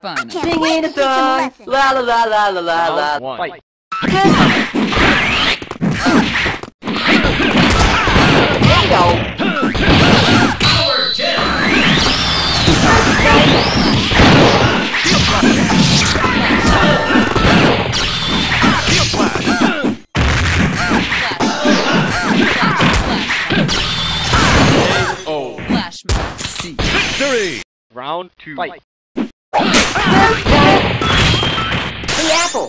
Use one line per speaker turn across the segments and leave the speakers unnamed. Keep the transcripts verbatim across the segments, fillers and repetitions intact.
fun.
Singing a song, la la la la la la la.
One. Fight.
There you go.
Power kill.
Oh.
Flash mob. See.
Victory! Round two. Fight.
The apple.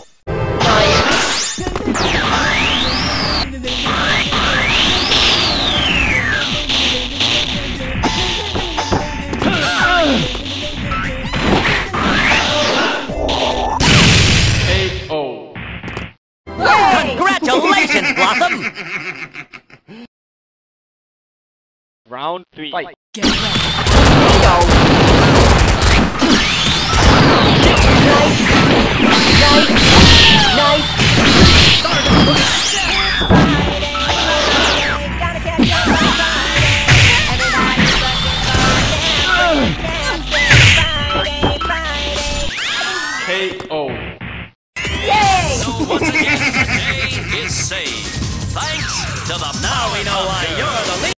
eight oh.
Congratulations, Blossom.
Round three. Fight.
Get ready.
There you go. Nice. Nice. Nice.
K O.
Yay!
So once again, the day is saved. Thanks to the Now we know why you're the leader.